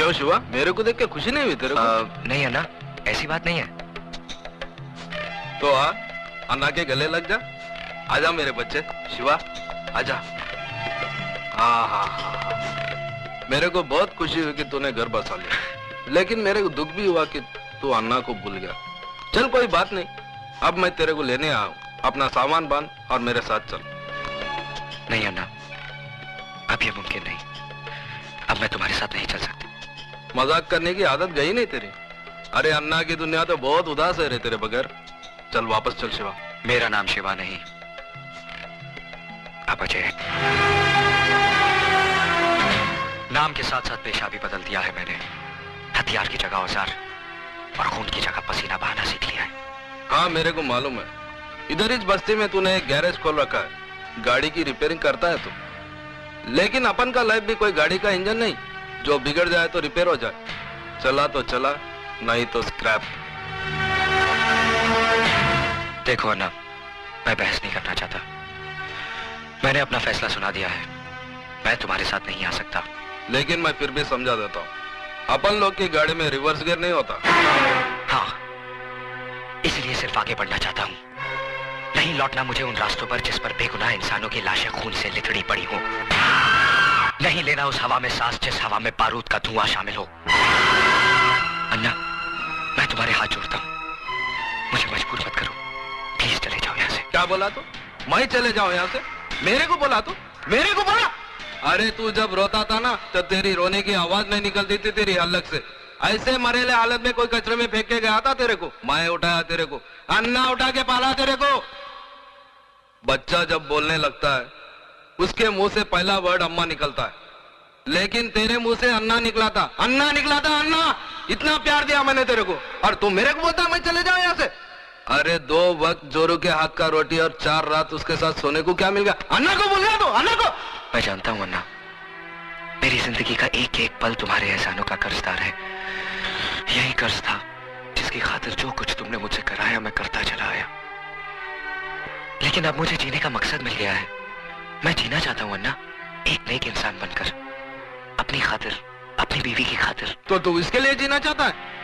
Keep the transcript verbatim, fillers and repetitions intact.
क्यों शिवा, मेरे को देख के खुशी नहीं हुई तेरे को? आ, नहीं अन्ना, ऐसी बात नहीं है। तो आ, अन्ना के गले लग जा। आजा मेरे बच्चे, शिवा आजा। हाँ हाँ हाँ, मेरे को बहुत खुशी हुई कि तूने घर बसा लिया, लेकिन मेरे को दुख भी हुआ कि तू अन्ना को भूल गया। चल कोई बात नहीं, अब मैं तेरे को लेने आया हूँ। अपना सामान बांध और मेरे साथ चल। नहीं अन्ना, अब ये मुमकिन नहीं। अब मैं तुम्हारे साथ नहीं चल सकती। मजाक करने की आदत गई नहीं तेरी? अरे अन्ना की दुनिया तो बहुत उदास है रे तेरे बगैर। चल वापस चल शिवा। मेरा नाम शिवा नहीं, अब अजय है। नाम के साथ साथ पेशा भी बदल दिया है मैंने। हथियार की जगह औजार और खून की जगह पसीना बहाना सीख लिया है। हाँ मेरे को मालूम है, इधर इस बस्ती में तूने एक गैरेज खोल रखा है, गाड़ी की रिपेयरिंग करता है तू। लेकिन अपन का लाइफ भी कोई गाड़ी का इंजन नहीं, जो बिगड़ जाए तो रिपेयर हो जाए। चला तो चला, नहीं तो स्क्रैप। देखो अन्ना, मैं बहस नहीं करना चाहता। मैंने अपना फैसला सुना दिया है। मैं तुम्हारे साथ नहीं आ सकता। लेकिन मैं फिर भी समझा देता हूँ, अपन लोग की गाड़ी में रिवर्स गियर नहीं होता। हाँ, इसलिए सिर्फ आगे बढ़ना चाहता हूँ। नहीं लौटना मुझे उन रास्तों पर जिस पर बेगुनाह इंसानों की लाशें खून से लिथड़ी पड़ी हो। नहीं लेना उस हवा में सांस जिस हवा में बारूद का धुआं शामिल हो। अन्ना, मैं तुम्हारे हाथ जोड़ता हूँ, मुझे मजबूर मत करो। प्लीज चले जाओ यहाँ से। क्या बोला तू? मैं चले जाऊँ यहाँ से? मेरे को बोला तू? मेरे को बोला? अरे तू जब रोता था ना, तो तेरी रोने की आवाज नहीं निकलती थी तेरी हलक से। ऐसे मरेले हालत में कोई कचरे में फेंक के गया था तेरे को? मैं उठाया तेरे को, अन्ना उठा के पाला तेरे को। बच्चा जब बोलने लगता है, उसके मुंह से पहला वर्ड अम्मा निकलता है, लेकिन तेरे मुंह से अन्ना निकला था। अन्ना निकला था, अन्ना। इतना प्यार दिया मैंने तेरे को, और तू मेरे को बोलता मैं चले जाऊं यहाँ से? अरे दो वक्त जोरू के हाथ का रोटी और चार रात उसके साथ सोने को क्या मिल गया? अन्ना को बोल गया तू, अन्ना को। मैं जानता हूं अन्ना, मेरी जिंदगी का एक एक पल तुम्हारे एहसानों का कर्जदार है। यही कर्ज था जिसकी खातिर जो कुछ तुमने मुझसे कराया मैं करता चला आया। लेकिन अब मुझे जीने का मकसद मिल गया है। मैं जीना चाहता हूं अन्ना, एक नेक इंसान बनकर, अपनी खातिर, अपनी बीवी की खातिर। तो तू इसके लिए जीना चाहता है?